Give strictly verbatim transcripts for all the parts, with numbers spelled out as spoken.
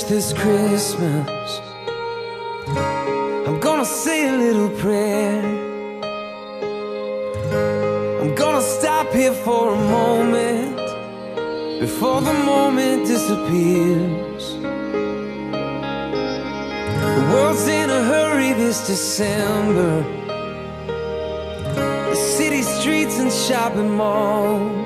this Christmas. I'm gonna say a little prayer. I'm gonna stop here for a moment before the moment disappears. The world's in a hurry this December. The city streets and shopping malls.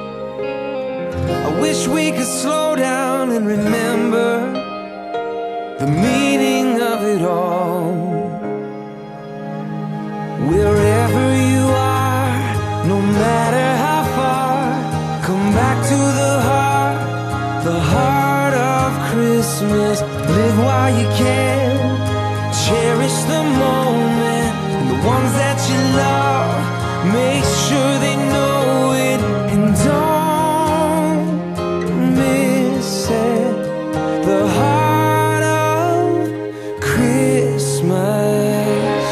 I wish we could slow down and remember the meaning of it all. Wherever you are, no matter how far, come back to the heart, the heart of Christmas. Live while you can, cherish the moment and the ones that you love. Make sure they know it and don't miss it. The heart of Christmas.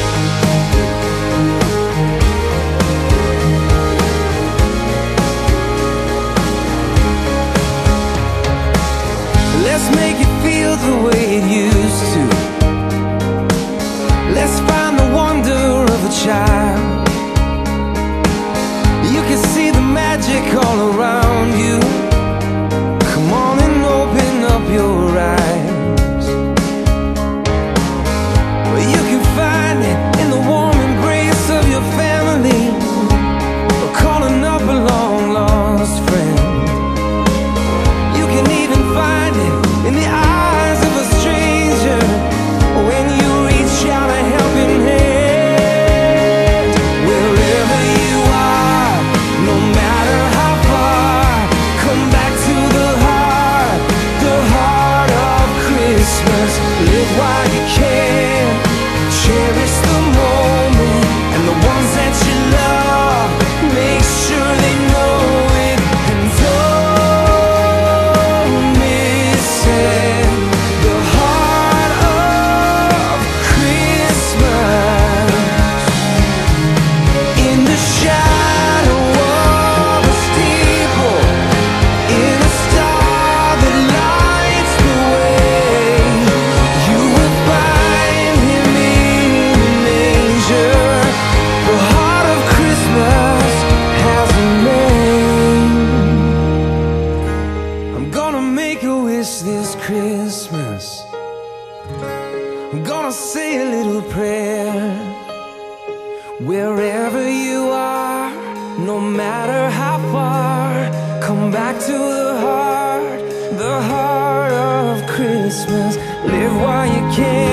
Let's make it feel the way it used to. Let's find the wonder of a child. You can see the magic all around you. Come on and open up your eyes. Well, you can find it in the warm embrace of your family, or calling up a long lost friend. You can even find it in the eyes of a stranger when you reach out a helping hand. Wherever you are, no matter how far, come back to the heart, the heart of Christmas. Live while you can, cherish the moment and the ones that you love. Make sure they know it and don't miss it. The heart of Christmas. In the shadow of a steeple, in a star that lights the way, you will find him in a manger. The heart of Christmas has a name. I'm gonna make a wish this Christmas. I'm gonna say a little prayer. Wherever you are, no matter how far, come back to the heart, the heart of Christmas. Live while you can.